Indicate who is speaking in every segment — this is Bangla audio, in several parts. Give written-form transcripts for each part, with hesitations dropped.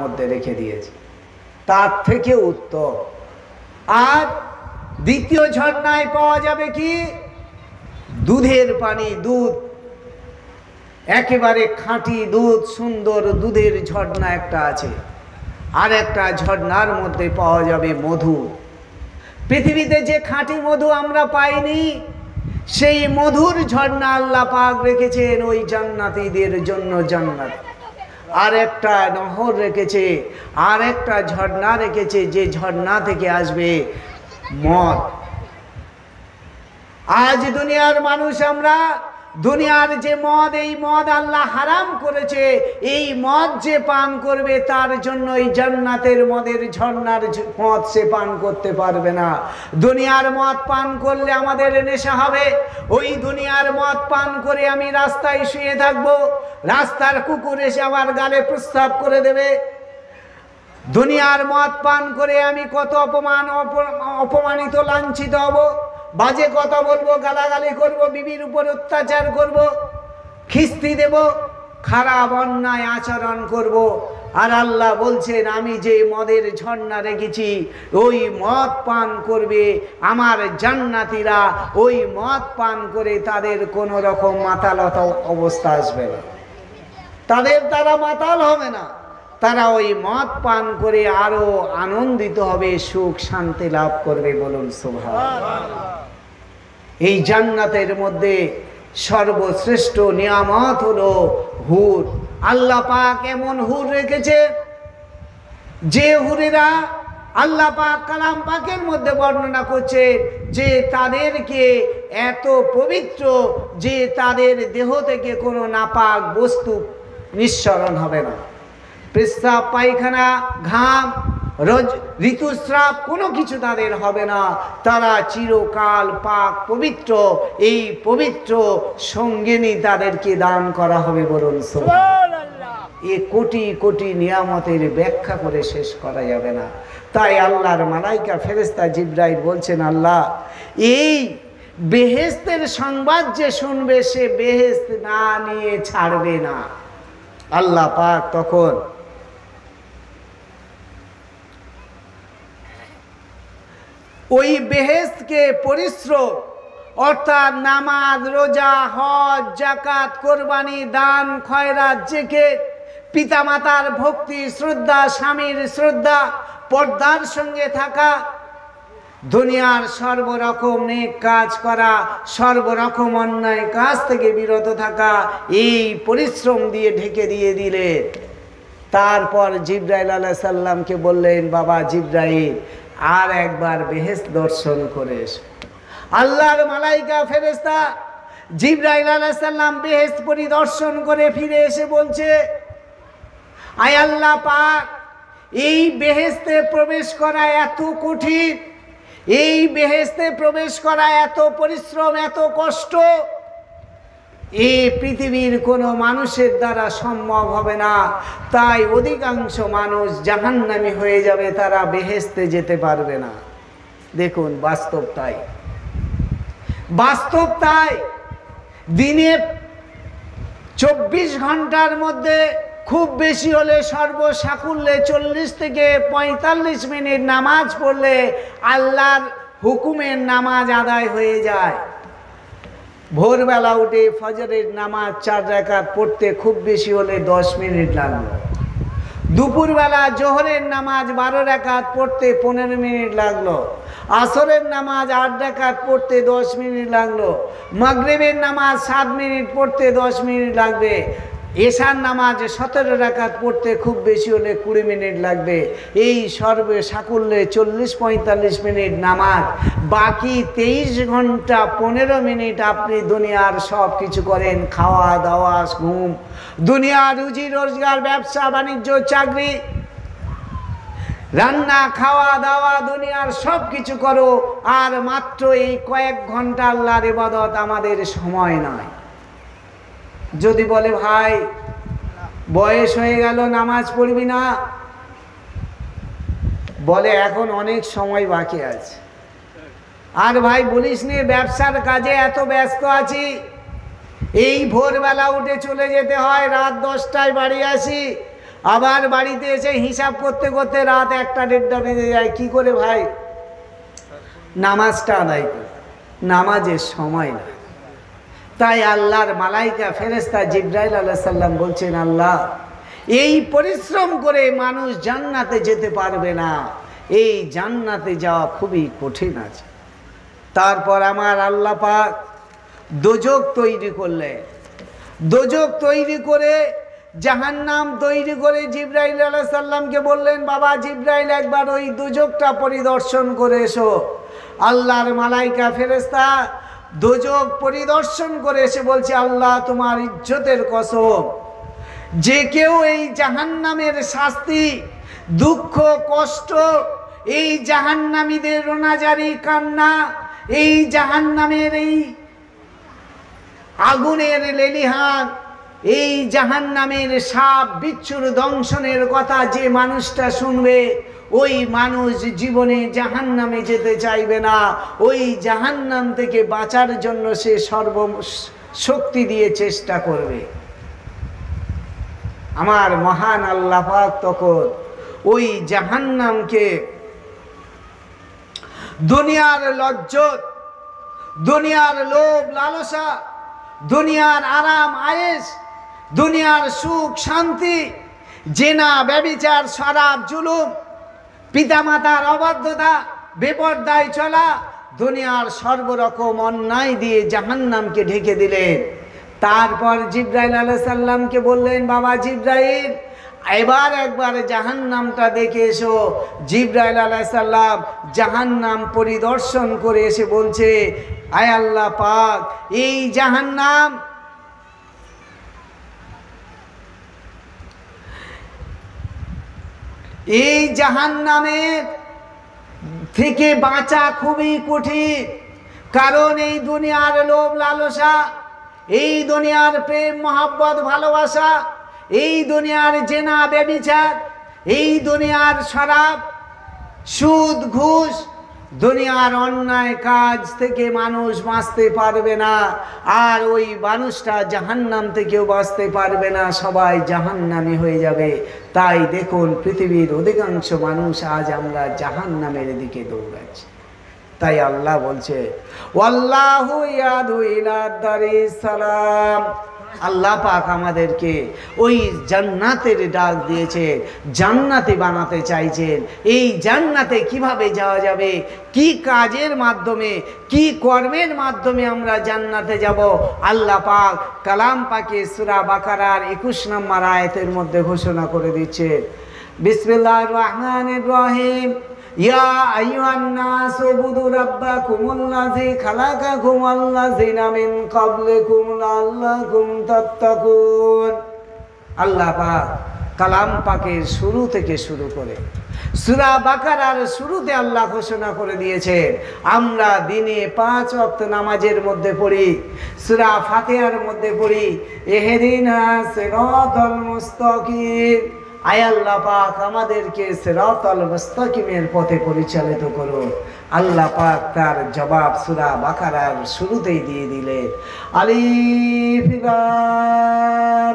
Speaker 1: মধ্যে রেখে দিয়েছে, তার থেকে উত্তম। আর দ্বিতীয় ঝর্ণায় পাওয়া যাবে কি? দুধের পানি, দুধ, একেবারে খাঁটি দুধ, সুন্দর দুধের ঝর্ণা একটা আছে। আর একটা ঝর্ণার মধ্যে পাওয়া যাবে মধু। পৃথিবীতে যে খাঁটি মধু আমরা পাইনি, সেই মধুর ঝর্ণা আল্লাহ পাক রেখেছেন ওই জান্নাতীদের জন্য জান্নাত। আর একটা নহর রেখেছে, আর একটা ঝর্ণা রেখেছে, যে ঝর্ণা থেকে আসবে মদ। আজ দুনিয়ার মানুষ, আমরা দুনিয়ার যে মদ, এই মদ আল্লাহ হারাম করেছে। এই মদ যে পান করবে তার জন্য এই জান্নাতের মদের ঝর্ণার মদ সে পান করতে পারবে না। দুনিয়ার মদ পান করলে আমাদের নেশা হবে। ওই দুনিয়ার মদ পান করে আমি রাস্তায় শুয়ে থাকবো, রাস্তার কুকুর এসে আমার গালে প্রস্রাব করে দেবে। দুনিয়ার মদ পান করে আমি কত অপমানিত, লাঞ্ছিত হব, বাজে কথা বলবো, গালাগালি করব, বিবির উপর অত্যাচার করব, খিস্তি দেব, খারাপ অন্যায় আচরণ করব। আর আল্লাহ বলছেন আমি যে মদের ঝর্ণা রেখেছি, ওই মদ পান করবে আমার জান্নাতীরা। ওই মদ পান করে তাদের কোনো রকম মাতালত অবস্থা আসবে না, তাদের দ্বারা মাতাল হবে না। তারা ওই মদ পান করে আরো আনন্দিত হবে, সুখ শান্তি লাভ করবে। বলুন সুবহানাল্লাহ। এই জান্নাতের মধ্যে সর্বশ্রেষ্ঠ নিয়ামত হলো হুর। আল্লাহ পাক এমন হুর রেখেছে যে হুরেরা আল্লাহ পাক কালাম পাকের মধ্যে বর্ণনা করছে যে তাদেরকে এত পবিত্র যে তাদের দেহ থেকে কোনো নাপাক বস্তু নিঃসরণ হবে না। পেশাব, পায়খানা, ঘাম, ঋতুস্রাব কোনো কিছু তাদের হবে না। তারা চিরকাল পাক পবিত্র। এই পবিত্র সঙ্গিনী তাদেরকে দান করা হবে। বলুন সুবহানাল্লাহ। এ কোটি কোটি নিয়ামতের ব্যাখ্যা করে শেষ করা যাবে না। তাই আল্লাহর মালাইকা ফেরেশতা জিবরাইল বলছেন, আল্লাহ এই বেহেশতের সংবাদ যে শুনবে সে বেহেশত না নিয়ে ছাড়বে না। আল্লাহ পাক তখন ওই বেহেশতকে পরিশ্রম, অর্থাৎ নামাজ, রোজা, হজ, যাকাত, কোরবানি, দান, খয়রাত, জিকির, পিতামাতার ভক্তি, শ্রদ্ধা, স্বামীর শ্রদ্ধা, পর্দার সঙ্গে থাকা, দুনিয়ার সর্বরকম নেক কাজ করা, সর্বরকম অন্যায় কাজ থেকে বিরত থাকা, এই পরিশ্রম দিয়ে ঢেকে দিয়ে দিলেন। তারপর জিবরাইল আলাইহিস সালামকে বললেন, বাবা জিবরাইল আর একবার বেহেশত দর্শন করে এসো। আল্লাহর মালাইকা ফেরেশতা জিবরাইল আলাইহিস সালাম বেহেশত পরিদর্শন করে ফিরে এসে বলছে, আয় আল্লাহ পাক, এই বেহেশতে প্রবেশ করা এত কঠিন, এই বেহেশতে প্রবেশ করা এত পরিশ্রম, এত কষ্ট, এই পৃথিবীর কোনো মানুষের দ্বারা সম্ভব হবে না। তাই অধিকাংশ মানুষ জাহান্নামী হয়ে যাবে, তারা বেহেশতে যেতে পারবে না। দেখুন বাস্তব তাই, বাস্তব তাই। দিনে 24 ঘন্টার মধ্যে খুব বেশি হলে সর্বসাকুল্যে 40 থেকে 45 মিনিট নামাজ পড়লে আল্লাহর হুকুমের নামাজ আদায় হয়ে যায়। ভোরবেলা উঠে ফজরের নামাজ 4 রাকাত পড়তে খুব বেশি হলে 10 মিনিট লাগলো। দুপুরবেলা জোহরের নামাজ 12 রাকাত পড়তে 15 মিনিট লাগলো। আসরের নামাজ 8 রাকাত পড়তে 10 মিনিট লাগলো। মাগরিবের নামাজ 7 মিনিট পড়তে 10 মিনিট লাগবে। এশার নামাজ 17 রাকাত পড়তে খুব বেশি হলে 20 মিনিট লাগবে। এই সর্বে সাকুল্যে 40-45 মিনিট নামাজ, বাকি 23 ঘন্টা 15 মিনিট আপনি দুনিয়ার সব কিছু করেন, খাওয়া দাওয়া, ঘুম, দুনিয়ার রুজি রোজগার, ব্যবসা বাণিজ্য, চাকরি, রান্না, খাওয়া দাওয়া, দুনিয়ার সব কিছু করো। আর মাত্র এই কয়েক ঘন্টা আল্লাহর ইবাদত আমাদের সময় নয়। যদি বলে ভাই বয়স হয়ে গেল নামাজ পড়বি না, বলে এখন অনেক সময় বাকি আছে। আর ভাই বলিস নি ব্যবসার কাজে এত ব্যস্ত আছি, এই ভোরবেলা উঠে চলে যেতে হয়, রাত 10টায় বাড়ি আসি, আবার বাড়িতে এসে হিসাব করতে করতে রাত 1টা-1:30 বেজে যায়। কি করে ভাই? নামাজটা আদায় করে, নামাজের সময় না। তাই আল্লাহর মালাইকা ফেরেশতা জিবরাইল আলাইহিস সালাম বলছেন, আল্লাহ এই পরিশ্রম করে মানুষ জান্নাতে যেতে পারবে না, এই জান্নাতে যাওয়া খুবই কঠিন আছে। তারপর আমার আল্লাহ পাক দোজখ তৈরি করলেন। দোজখ তৈরি করে, জাহান্নাম তৈরি করে জিবরাইল আলাইহিস সালামকে বললেন, বাবা জিবরাইল একবার ওই দোজখটা পরিদর্শন করে এসো। আল্লাহর মালাইকা ফেরেশতা দোজখ পরিদর্শন করে এসে বলছে, আল্লাহ তোমার ইজ্জতের কসম, যে কেউ এই জাহান্নামের শাস্তি, দুঃখ, কষ্ট, এই জাহান্নামীদের রোনাজারি কান্না, এই জাহান্নামের এই আগুনের লেলিহান, এই জাহান্নামের সাপ বিচ্ছুর দংশনের কথা যে মানুষটা শুনবে, ওই মানুষ জীবনে জাহান্নামে যেতে চাইবে না। ওই জাহান্নাম থেকে বাঁচার জন্য সে সর্বশক্তি দিয়ে চেষ্টা করবে। আমার মহান আল্লাহ পাক তখন ওই জাহান্নামকে দুনিয়ার লজ্জত, দুনিয়ার লোভ লালসা, দুনিয়ার আরাম আয়েশ, দুনিয়ার সুখ শান্তি, জেনা ব্যভিচার শরাব জুলুম, পিতামাতার অবাধ্যতা, বেপরদায় চলা, দুনিয়ার সর্বরকম অন্যায় দিয়ে জাহান্নামকে ঢেকে দিলেন। তারপর জিবরাইল আলাইহিস সালামকে বললেন, বাবা জিবরাইল এবার একবার জাহান্নামটা দেখে এসো। জিবরাইল আলাইহিস সালাম জাহান্নাম পরিদর্শন করে এসে বলছে, আয় আল্লাহ পাক, এই জাহান্নাম, এই জাহান্নামের থেকে বাঁচা খুবই কঠিন। কারণ এই দুনিয়ার লোভ লালসা, এই দুনিয়ার প্রেম মহব্বত ভালোবাসা, এই দুনিয়ার জেনা ব্যভিচার, এই দুনিয়ার শরাব সুদ ঘুষ, দুনিয়ার অন্যায় কাজ থেকে মানুষ বাঁচতে পারবে না। আর ওই মানুষটা জাহান্নাম থেকেও বাঁচতে পারবে না, সবাই জাহান্নামী হয়ে যাবে। তাই দেখুন পৃথিবীর অধিকাংশ মানুষ আজ আমরা জাহান্নামের দিকে দৌড়াচ্ছি। তাই আল্লাহ বলছে, ওয়াল্লাহু ইয়াদু ইলা দারিস সালাম, আল্লাহ পাক আমাদেরকে ওই জান্নাতের ডাক দিয়েছে, জান্নাতে বানাতে চাইছেন। এই জান্নাতে কিভাবে যাওয়া যাবে, কি কাজের মাধ্যমে, কি কর্মের মাধ্যমে আমরা জান্নাতে যাব, আল্লাহ পাক কালাম পাকে সূরা বাকারার 21 নম্বর আয়াতের মধ্যে ঘোষণা করে দিচ্ছে। বিসমিল্লাহির রহমানির রহিম, ইয়া আইয়ুহান নাস উবুদু রাব্বাকুমুল্লাযী খালাকাকুম ওয়াল্লাযীনা মিন ক্বাবলিকুম লাআল্লাকুম তাত্তাকুন। আল্লাহ পাক কালাম পাকের শুরু থেকে শুরু করে সূরা বাকারার শুরুতে আল্লাহ ঘোষণা করে দিয়েছে, আমরা দিনে 5 ওয়াক্ত নামাজের মধ্যে পড়ি, সূরা ফাতিহার মধ্যে পড়ি, ইহদিনাস সিরাতাল মুস্তাকিম। আয় আল্লাহ পাক আমাদেরকে সিরাতাল মুস্তাকিমের পথে পরিচালিত করুন। আল্লাহ পাক তার জবাব সূরা বাকারার শুরুতেই দিয়ে দিলেন, আলিফ লাম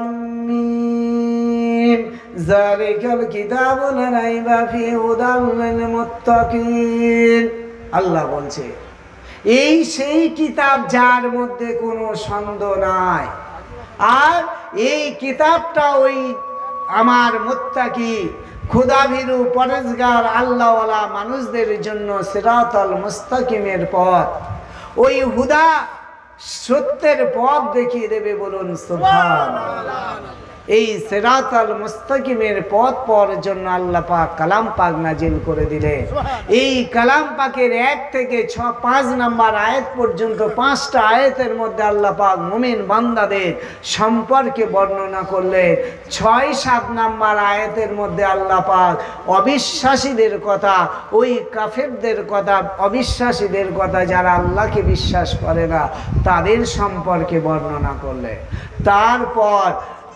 Speaker 1: মিম যালিকাল কিতাবু লা রাইবা ফিহি হুদাল লিল মুত্তাকিন। আল্লাহ বলছে, এই সেই কিতাব যার মধ্যে কোনো সন্দেহ নাই, আর এই কিতাবটা ওই আমার মুত্তাকি খুদাভীরু পরেজগার আল্লাহওয়ালা মানুষদের জন্য সিরাতাল মুস্তাকিমের পথ, ওই হুদা সত্যের পথ দেখিয়ে দেবে। বলুন সুবহানাল্লাহ। এই সিরাতাল মুস্তাকিমের পথ পাওয়ার জন্য আল্লাহ পাক কালাম পাক নাজিল করে দিলেন। এই কালাম পাকের 1 থেকে 5 নম্বর আয়াত পর্যন্ত 5টা আয়াতের মধ্যে আল্লাহ পাক মুমিন বান্দাদের সম্পর্কে বর্ণনা করলেন। 6-7 নম্বর আয়াতের মধ্যে আল্লাহ পাক অবিশ্বাসীদের কথা, ওই কাফেরদের কথা, অবিশ্বাসীদের কথা, যারা আল্লাহকে বিশ্বাস করে না, তাদের সম্পর্কে বর্ণনা করলেন। তারপর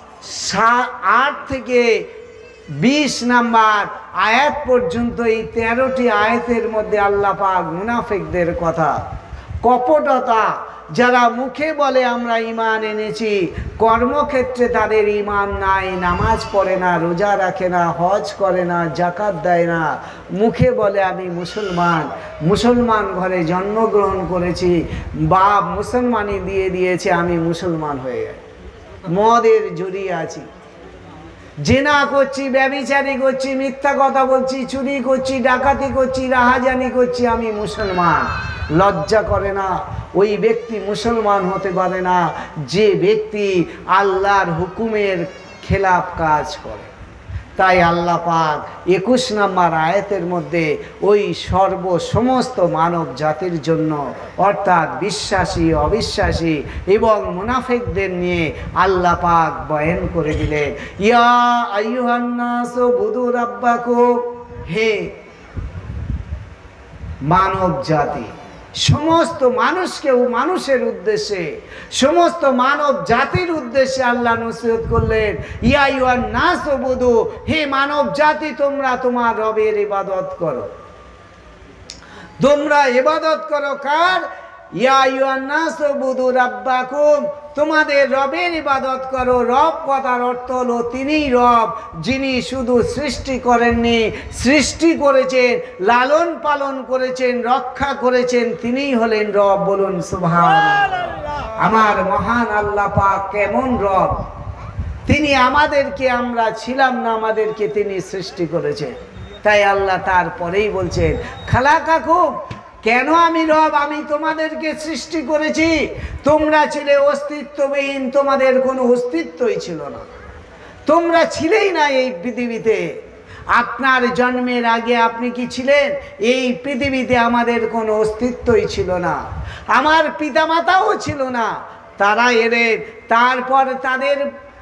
Speaker 1: 8 থেকে 20 নম্বর আয়াত পর্যন্ত এই 13টি আয়াতের মধ্যে আল্লাহ পাক মুনাফিকদের কথা, কপটতা, যারা মুখে বলে আমরা ঈমান এনেছি, কর্মক্ষেত্রে তাদের ঈমান নাই, নামাজ পড়ে না, রোজা রাখে না, হজ করে না, যাকাত দেয় না, মুখে বলে আমি মুসলমান, মুসলমান ঘরে জন্মগ্রহণ করেছি, বাপ মুসলমানি দিয়ে দিয়েছে, আমি মুসলমান হয়ে গেছি, মদের জড়িয়ে আছি, জিনা করছি, ব্যভিচারী করছি, মিথ্যা কথা বলছি, চুরি করছি, ডাকাতি করছি, রাহাজানি করছি, আমি মুসলমান। লজ্জা করে না? ওই ব্যক্তি মুসলমান হতে পারে না যে ব্যক্তি আল্লাহর হুকুমের খেলাফ কাজ করে। তাই আল্লাহ পাক 21 নম্বর আয়াতের মধ্যে ওই সমস্ত মানব জাতির জন্য, অর্থাৎ বিশ্বাসী, অবিশ্বাসী এবং মুনাফিকদের নিয়ে আল্লাহ পাক বয়ান করে দিলেন, ইয়া আইয়ুহান নাস উবুদু রাব্বাকুম, হে মানব জাতি, সমস্ত মানুষকে, মানুষের উদ্দেশ্যে, সমস্ত মানব জাতির উদ্দেশ্যে আল্লাহ নসিহত করলেন, ইয়া আইয়ুহান নাস উবুদু, হে মানব জাতি তোমরা তোমার রবের ইবাদত করো। তোমরা ইবাদত করো কার? ইয়া আইয়ুহান নাস উবুদু রাব্বাকুম, তোমাদের রবের ইবাদত করো। রব কথার অর্থ হলো তিনিই রব, যিনি শুধু সৃষ্টি করেননি, সৃষ্টি করেছেন, লালন পালন করেছেন, রক্ষা করেছেন, তিনিই হলেন রব। বলুন সুবহানাল্লাহ। আমার মহান আল্লাহ পাক কেমন রব! তিনি আমাদেরকে, আমরা ছিলাম না, আমাদেরকে তিনি সৃষ্টি করেছেন। তাই আল্লাহ তারপরেই বলছেন, খালাকাকুম, কেন আমি রব? আমি তোমাদেরকে সৃষ্টি করেছি। তোমরা ছিলে অস্তিত্ববিহীন, তোমাদের কোনো অস্তিত্বই ছিল না, তোমরা ছিলেই না এই পৃথিবীতে। আপনার জন্মের আগে আপনি কি ছিলেন? এই পৃথিবীতে আমাদের কোনো অস্তিত্বই ছিল না, আমার পিতামাতাও ছিল না। তারা এলেন, তারপর তাদের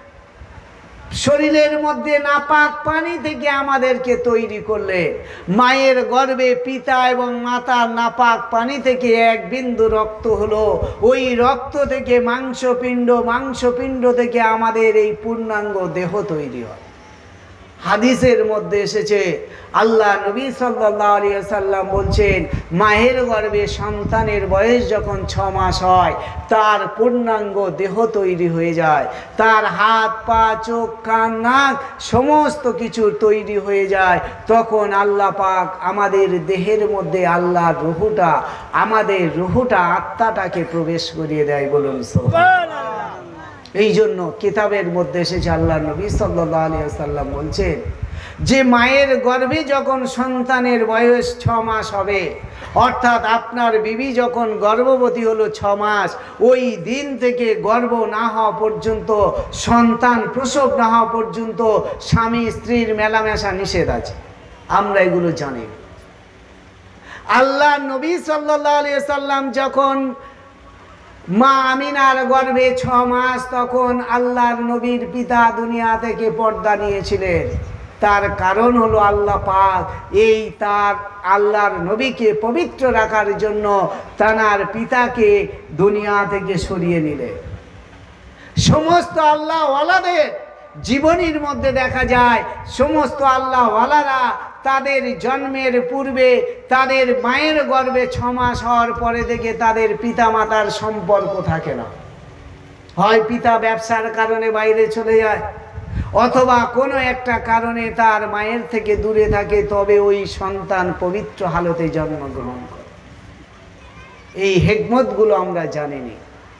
Speaker 1: শরীরের মধ্যে নাপাক পানি থেকে আমাদেরকে তৈরি করলে। মায়ের গর্ভে পিতা এবং মাতার নাপাক পানি থেকে এক বিন্দু রক্ত হলো, ওই রক্ত থেকে মাংসপিণ্ড, মাংসপিণ্ড থেকে আমাদের এই পূর্ণাঙ্গ দেহ তৈরি হয়। হাদিসের মধ্যে এসেছে, আল্লাহ নবী সাল্লাল্লাহু আলাইহি ওয়াসাল্লাম বলছেন, মায়ের গর্ভে সন্তানের বয়স যখন 6 মাস হয়, তার পূর্ণাঙ্গ দেহ তৈরি হয়ে যায়, তার হাত পা চোখ কান নাক সমস্ত কিছু তৈরি হয়ে যায়। তখন আল্লাহ পাক আমাদের দেহের মধ্যে আল্লাহর রূহটা, আমাদের রূহটা, আত্মাটাকে প্রবেশ করিয়ে দেয়। বলুন সুবহানাল্লাহ। এই জন্য কিতাবের মধ্যে এসেছে, আল্লাহ নবী সাল্লাল্লাহু আলাইহি ওয়াসাল্লাম বলছেন যে মায়ের গর্ভে যখন সন্তানের বয়স 6 মাস হবে, অর্থাৎ আপনার বিবি যখন গর্ভবতী হলো 6 মাস, ওই দিন থেকে গর্ভ না হওয়া পর্যন্ত, সন্তান প্রসব না হওয়া পর্যন্ত স্বামী স্ত্রীর মেলামেশা নিষেধ আছে। আমরা এগুলো জানি। আল্লাহ নবী সাল্লাল্লাহু আলাইহি ওয়াসাল্লাম যখন মা আমিনার গর্ভে 6 মাস, তখন আল্লাহর নবীর পিতা দুনিয়া থেকে পর্দা নিয়েছিলেন। তার কারণ হলো আল্লাহ পাক এই তার আল্লাহর নবীকে পবিত্র রাখার জন্য তার পিতাকে দুনিয়া থেকে সরিয়ে নিলেন। সমস্ত আল্লাহ ওয়ালাদের জীবনীর মধ্যে দেখা যায়, সমস্ত আল্লাহ ওয়ালারা তাদের জন্মের পূর্বে, তাদের মায়ের গর্ভে 6 মাস হওয়ার পরে থেকে তাদের পিতা মাতার সম্পর্ক থাকে না। হয় পিতা ব্যবসার কারণে বাইরে চলে যায়, অথবা কোনো একটা কারণে তার মায়ের থেকে দূরে থাকে, তবে ওই সন্তান পবিত্র হালতে জন্মগ্রহণ করে। এই হিকমতগুলো আমরা জানিনি।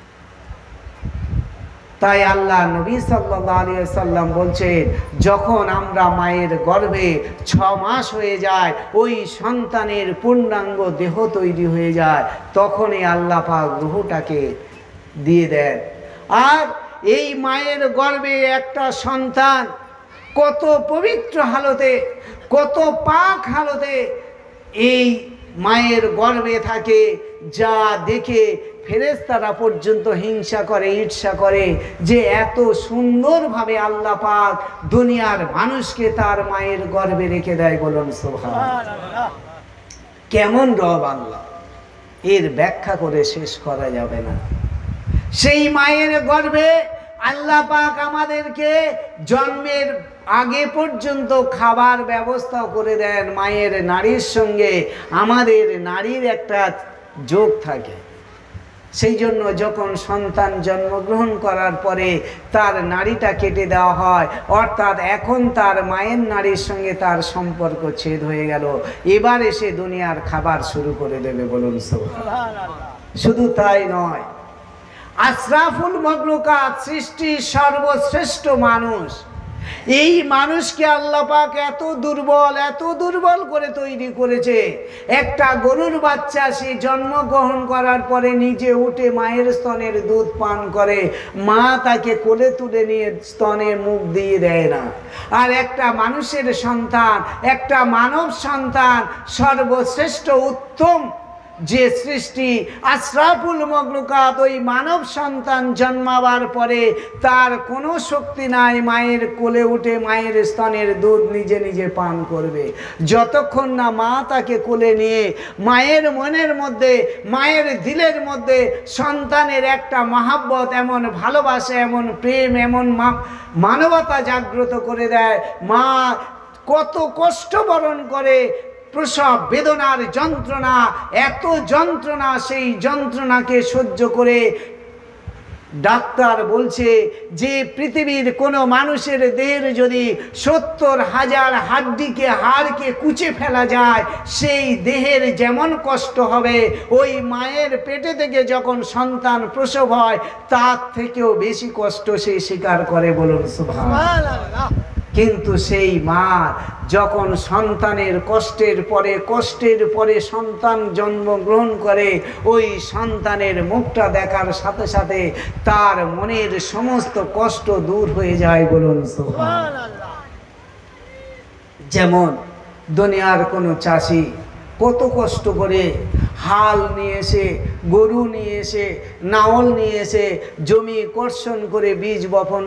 Speaker 1: তাই আল্লাহ নবী সাল্লাল্লাহু আলাইহি ওয়াসাল্লাম বলছেন, যখন আমরা মায়ের গর্ভে 6 মাস হয়ে যায়, ওই সন্তানের পূর্ণাঙ্গ দেহ তৈরি হয়ে যায়, তখনই আল্লাহ পাক রূহটাকে দিয়ে দেন। আর এই মায়ের গর্ভে একটা সন্তান কত পবিত্র হালতে, কত পাক হালতে এই মায়ের গর্ভে থাকে, যা দেখে ফেরেশতারা পর্যন্ত হিংসা করে, ঈর্ষা করে যে এত সুন্দরভাবে আল্লাহ পাক দুনিয়ার মানুষকে তার মায়ের গর্ভে রেখে দেয়। বলুন সুবহানাল্লাহ। কেমন রব আল্লাহ, এর ব্যাখ্যা করে শেষ করা যাবে না। সেই মায়ের গর্ভে আল্লাহ পাক আমাদেরকে জন্মের আগে পর্যন্ত খাবার ব্যবস্থা করে দেন। মায়ের নারীর সঙ্গে আমাদের নারীর একটা যোগ থাকে। সেই জন্য যখন সন্তান জন্মগ্রহণ করার পরে তার নাড়িটা কেটে দেওয়া হয়, অর্থাৎ এখন তার মায়ের নাড়ির সঙ্গে তার সম্পর্ক ছেদ হয়ে গেল, এবার এসে দুনিয়ার খাবার শুরু করে দেবে, বলুন সুবহানাল্লাহ। শুধু তাই নয়, আশরাফুল মখলুকাত, সৃষ্টির সর্বশ্রেষ্ঠ মানুষ, এই মানুষকে আল্লাহ পাক এত দুর্বল করে তৈরি করেছে। একটা গরুর বাচ্চা সে জন্মগ্রহণ করার পরে নিজে উঠে মায়ের স্তনের দুধ পান করে, মা তাকে কোলে তুলে নিয়ে স্তনে মুখ দিয়ে দেয় না। আর একটা মানুষের সন্তান, একটা মানব সন্তান, সর্বশ্রেষ্ঠ উত্তম যে সৃষ্টি আশরাফুল মখলুকাত, ওই মানব সন্তান জন্মাবার পরে তার কোনো শক্তি নাই মায়ের কোলে উঠে মায়ের স্তনের দুধ নিজে নিজে পান করবে, যতক্ষণ না মা তাকে কোলে নিয়ে মায়ের মনের মধ্যে, মায়ের দিলের মধ্যে সন্তানের একটা মহাব্বত, এমন ভালোবাসা, এমন প্রেম, এমন মানবতা জাগ্রত করে দেয়। মা কত কষ্ট বরণ করে, প্রসব বেদনার যন্ত্রণা, এত যন্ত্রণা, সেই যন্ত্রণাকে সহ্য করে ডাক্তার বলছে যে পৃথিবীর কোনো মানুষের দেহের যদি 70,000 হাড়কে কুচে ফেলা যায়, সেই দেহের যেমন কষ্ট হবে, ওই মায়ের পেটে থেকে যখন সন্তান প্রসব হয় তার থেকেও বেশি কষ্ট সে স্বীকার করে, বলুন সুবহানাল্লাহ। কিন্তু সেই মা যখন সন্তানের কষ্টের পরে সন্তান জন্মগ্রহণ করে, ওই সন্তানের মুখটা দেখার সাথে সাথে তার মনের সমস্ত কষ্ট দূর হয়ে যায়, বলুন সুবহানাল্লাহ। যেমন দুনিয়ার কোনো চাষি কত কষ্ট করে হাল নিয়ে এসে, গরু নিয়ে এসে, নাঙল নিয়ে এসে জমি কর্ষণ করে বীজ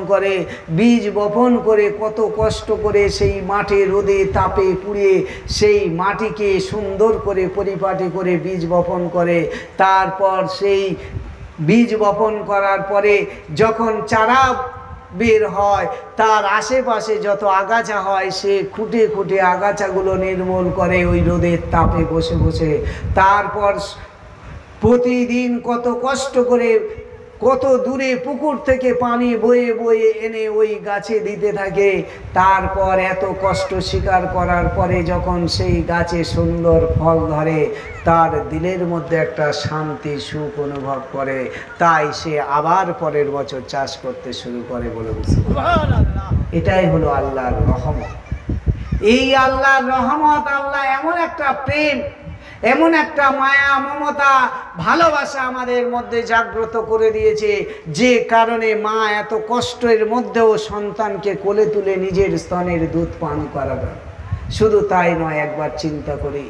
Speaker 1: বপন করে কত কষ্ট করে সেই মাঠে রোদে তাপে পুড়িয়ে সেই মাটিকে সুন্দর করে পরিপাটি করে বীজ বপন করে। তারপর সেই বীজ বপন করার পরে যখন চারা বের হয়, তার আশেপাশে যত আগাছা হয় সে খুঁটে খুঁটে আগাছাগুলো নির্মূল করে ওই রোদের তাপে বসে বসে। তারপর প্রতিদিন কত কষ্ট করে, কত দূরে পুকুর থেকে পানি বয়ে বয়ে এনে ওই গাছে দিতে থাকে। তারপর এত কষ্ট স্বীকার করার পরে যখন সেই গাছে সুন্দর ফল ধরে, তার দিলের মধ্যে একটা শান্তি, সুখ অনুভব করে, তাই সে আবার পরের বছর চাষ করতে শুরু করে, বলুন সুবহানাল্লাহ। এটাই হলো আল্লাহর রহমত। এই আল্লাহর রহমত, আল্লাহ এমন একটা প্রেম, এমন একটা মায়া, মমতা, ভালোবাসা আমাদের মধ্যে জাগ্রত করে দিয়েছে, যে কারণে মা এত কষ্টের মধ্যেও সন্তানকে কোলে তুলে নিজের স্তনের দুধ পান করাবে। শুধু তাই নয়, একবার চিন্তা করি,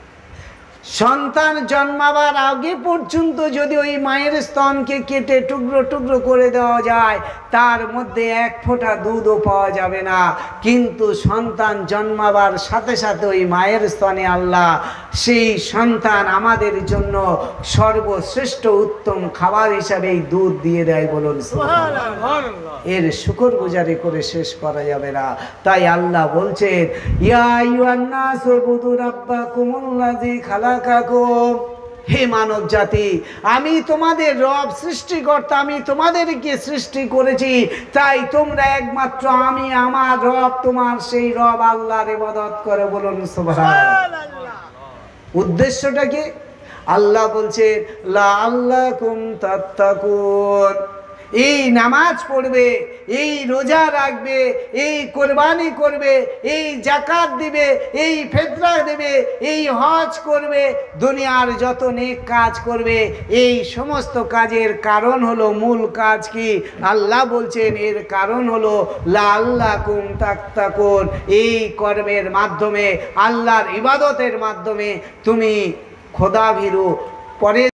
Speaker 1: সন্তান জন্মাবার আগে পর্যন্ত যদি ওই মায়ের স্তনকে কেটে টুকরো টুকরো করে দেওয়া যায়, তার মধ্যে এক ফোঁটা দুধও পাওয়া যাবে না। কিন্তু সন্তান জন্মাবার সাথে সাথে ওই মায়ের স্তনে আল্লাহ সেই সন্তান আমাদের জন্য সর্বশ্রেষ্ঠ উত্তম খাবার হিসাবে এই দুধ দিয়ে দেয়, বলুন সুবহানাল্লাহ। এর শুকরগুজারি করে শেষ করা যাবে না। তাই আল্লাহ বলছেন, ইয়া আইয়ুহান নাস উবুদু রাব্বাকুমুল্লাযী খালাকাকুম, হে মানব জাতি, আমি তোমাদের রব, সৃষ্টিকর্তা, আমি তোমাদেরকে সৃষ্টি করেছি, তাই তোমরা একমাত্র আমি, আমার রব, তোমার সেই রব আল্লাহর ইবাদত করে, বলুন সুবহানাল্লাহ। উদ্দেশ্যটা কি? আল্লাহ বলছেন লাআল্লাকুম তাত্তাকুন, এই নামাজ পড়বে, এই রোজা রাখবে, এই কোরবানি করবে, এই যাকাত দিবে, এই ফিতরা দেবে, এই হজ করবে, দুনিয়ার যত নেক কাজ করবে, এই সমস্ত কাজের কারণ হলো, মূল কাজ কি? আল্লাহ বলছেন এর কারণ হলো লাআল্লাকুম তাত্তাকুন। এই কর্মের মাধ্যমে, আল্লাহর ইবাদতের মাধ্যমে তুমি খোদাভীরু, পরে